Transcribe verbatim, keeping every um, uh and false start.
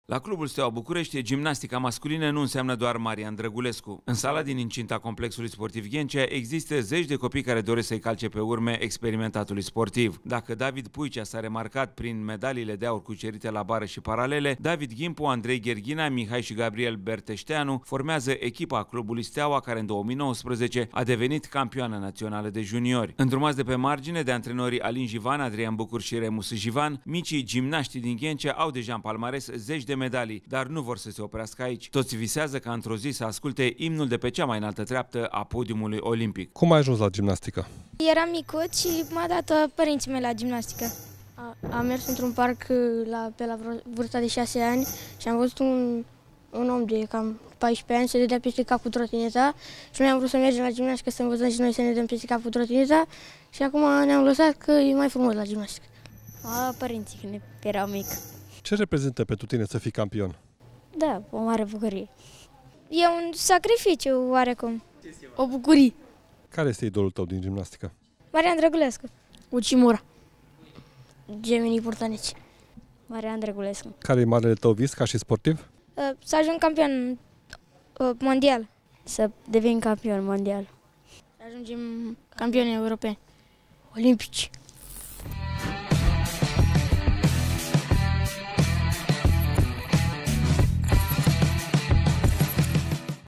La Clubul Steaua București, gimnastica masculină nu înseamnă doar Marian Drăgulescu. În sala din incinta complexului sportiv Ghencea există zeci de copii care doresc să-i calce pe urme experimentatului sportiv. Dacă David Puicea s-a remarcat prin medaliile de aur cucerite la bară și paralele, David Ghimpu, Andrei Gherghina, Mihai și Gabriel Berteșteanu formează echipa Clubului Steaua, care în două mii nouăsprezece a devenit campioană națională de juniori. Îndrumați de pe margine de antrenorii Alin Jivan, Adrian Bucur și Remus Jivan, micii gimnaști din Ghencea au deja în palmares zeci de medalii, dar nu vor să se oprească aici. Toți visează ca într-o zi să asculte imnul de pe cea mai înaltă treaptă a podiumului olimpic. Cum ai ajuns la gimnastică? Eram micuț și m-a dat părinții mei la gimnastică. A, am mers într-un parc la, pe la vârsta de șase ani și am văzut un, un om de cam paisprezece ani se dădea peste cap cu trotineta și noi am vrut să mergem la gimnastică să învățăm și noi să ne dăm peste cap cu trotineta și acum ne-am lăsat că e mai frumos la gimnastică. A, părinții când erau mic. Ce reprezintă pentru tine să fii campion? Da, o mare bucurie. E un sacrificiu oarecum. O bucurie. Care este idolul tău din gimnastică? Marian Drăgulescu. Ucimura. Gemini Purtanici. Marian Drăgulescu. Care e marele tău vis ca și sportiv? Să ajung campion mondial. Să devin campion mondial. Să ajungem campioni europeni. Olimpici.